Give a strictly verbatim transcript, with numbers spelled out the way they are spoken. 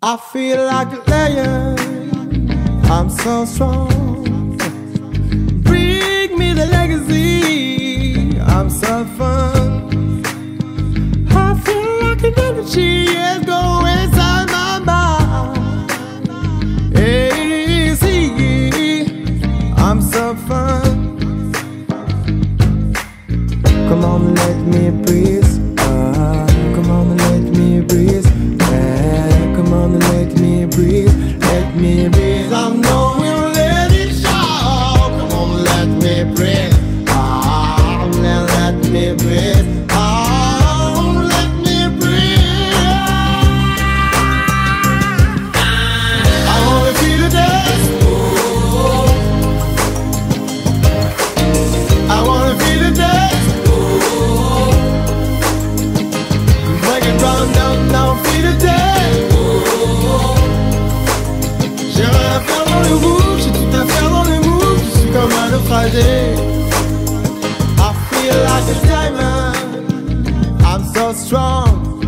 I feel like a lion, I'm so strong. Bring me the legacy, I'm so fun. I feel like an energy is going inside my mind. Hey, see, I'm so fun. Come on, let me breathe. Ah, come on, let me breathe. Come on, let me breathe, let me breathe. I know we'll let it show. Come on, let me breathe. Oh, let, let me breathe. Oh, let me breathe. I wanna feel the dance. I wanna feel the dance. Break it down, down, down, feel the dance. J'ai rien à faire dans le move, j'ai tout à faire dans le move. Je suis comme un naufragé. I feel like a diamond, I'm so strong.